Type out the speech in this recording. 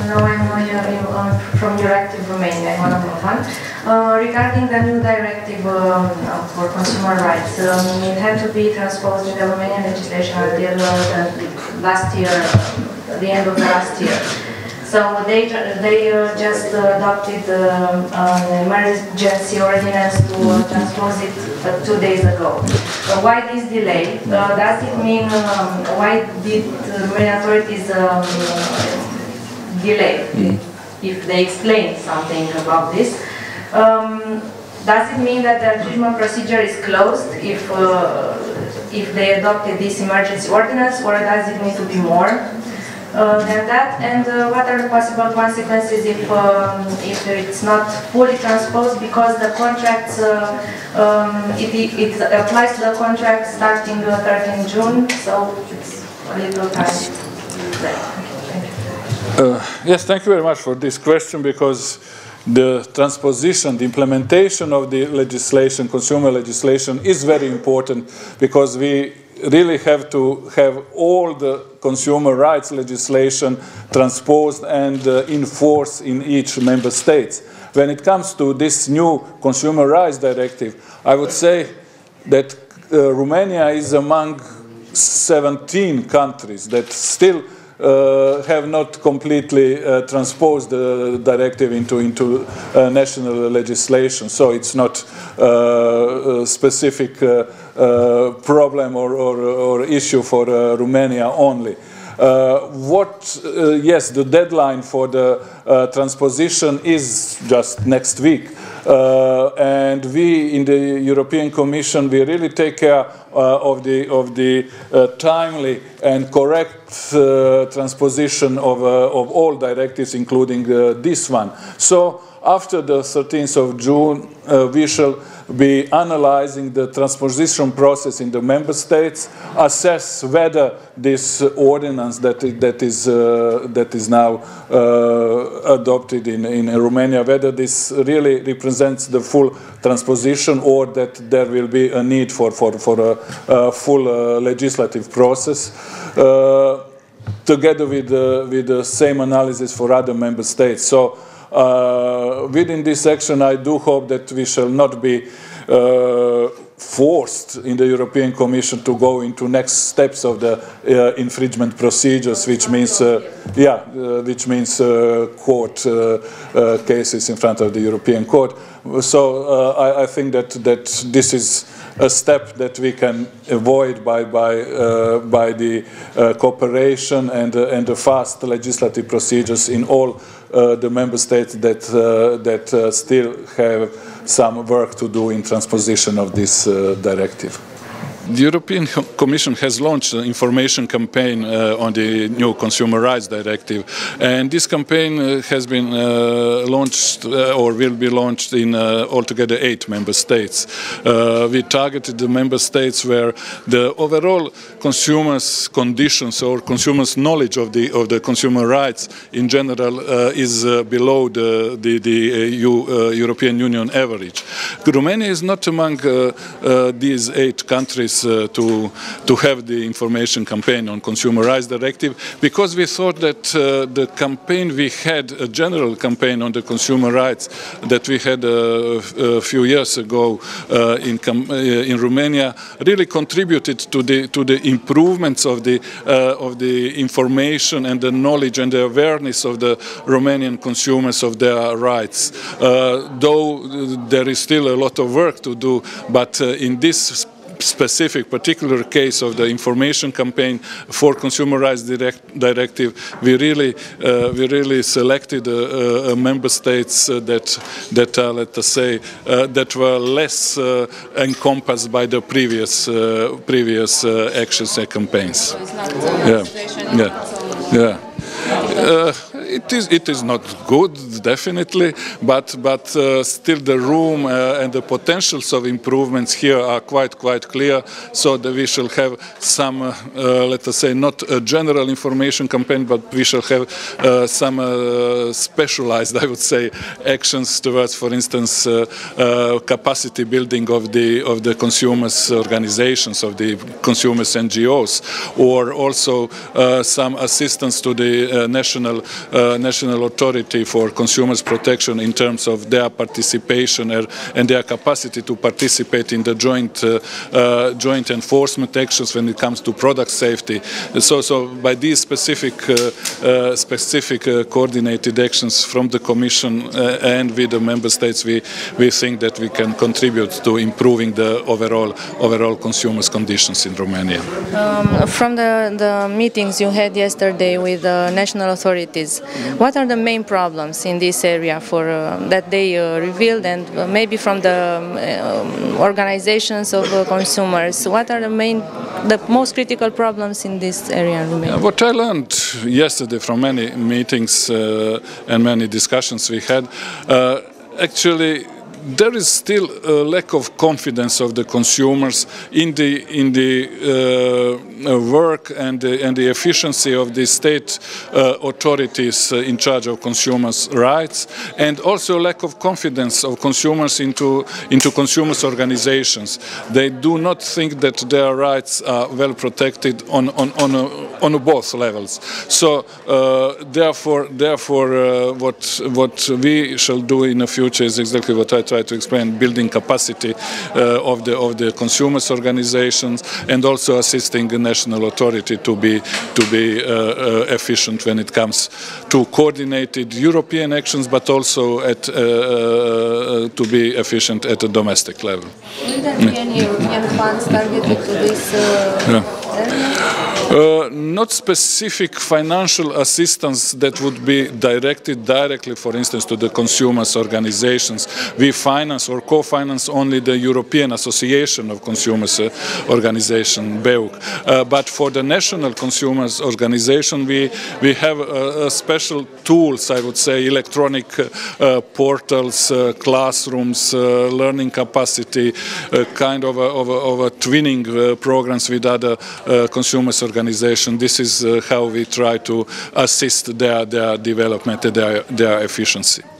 no, I'm from Euractiv Romania, I'm Oana Mohan. Regarding the new directive for consumer rights, it had to be transposed in the Romanian legislation until last year, the end of last year. So they just adopted an emergency ordinance to transpose it 2 days ago. Why this delay? Does it mean, why did the Romanian authorities delay? If they explain something about this. Does it mean that the infringement procedure is closed if they adopted this emergency ordinance, or does it need to be more than that? And what are the possible consequences if it's not fully transposed, because the contracts, it applies to the contract starting 13 June, so it's a little time left. Yes, thank you very much for this question, because the transposition, the implementation of the legislation, consumer legislation, is very important, because we really have to have all the consumer rights legislation transposed and enforced in each member state. When it comes to this new consumer rights directive, I would say that Romania is among 17 countries that still have not completely transposed the directive into national legislation. So it's not a specific problem or issue for Romania only. Yes, the deadline for the transposition is just next week. And we in the European Commission, we really take care of the timely and correct transposition of all directives, including this one. So after the 13th of June, we shall be analyzing the transposition process in the member states, assess whether this ordinance that is now adopted in Romania, whether this really represents the full transposition, or that there will be a need for a full legislative process, together with the same analysis for other member states. So within this action, I do hope that we shall not be forced in the European Commission to go into next steps of the infringement procedures, which means, court cases in front of the European Court. So I think that this is a step that we can avoid by the cooperation and the fast legislative procedures in all the member states that still have some work to do in transposition of this directive. The European Commission has launched an information campaign on the new Consumer Rights Directive, and this campaign has been launched or will be launched in altogether 8 member states. We targeted the member states where the overall consumers' conditions or consumers' knowledge of the consumer rights in general is below the European Union average. Romania is not among these 8 countries to have the information campaign on Consumer Rights Directive, because we thought that the campaign we had, a general campaign on the consumer rights that we had a few years ago in Romania, really contributed to the improvements of the information and the knowledge and the awareness of the Romanian consumers of their rights. Though there is still a lot of work to do, but in this specific particular case of the information campaign for Consumer Rights Directive, we really selected member states that are, let us say, that were less encompassed by the previous actions and campaigns. So it's not it is not good, definitely, but still the room and the potentials of improvements here are quite clear, so that we shall have some, let us say, not a general information campaign, but we shall have some specialized, I would say, actions towards, for instance, capacity building of the consumers' organizations, of the consumers' NGOs, or also some assistance to the national national authority for consumers protection in terms of their participation and their capacity to participate in the joint enforcement actions when it comes to product safety. So by these specific coordinated actions from the Commission and with the Member States, we think that we can contribute to improving the overall consumers' conditions in Romania. From the meetings you had yesterday with the national authorities, what are the main problems in this area that they revealed, and maybe from the organizations of consumers, what are the most critical problems in this area in Romania? What I learned yesterday from many meetings and many discussions we had, actually there is still a lack of confidence of the consumers in the work and the efficiency of the state authorities in charge of consumers' rights, and also lack of confidence of consumers into consumers' organizations. They do not think that their rights are well protected on both levels. So therefore, what we shall do in the future is exactly what I try to explain: building capacity of the consumers' organizations, and also assisting the national authority to be efficient when it comes to coordinated European actions, but also to be efficient at a domestic level. Will there be any European funds targeted to this area? Not specific financial assistance that would be directed directly, for instance, to the consumers' organizations. We finance or co-finance only the European Association of Consumers Organization, BEUC. But for the national consumers' organization, we have special tools, I would say, electronic portals, classrooms, learning capacity, kind of a twinning programs with other consumers' organizations. This is how we try to assist their development, their efficiency.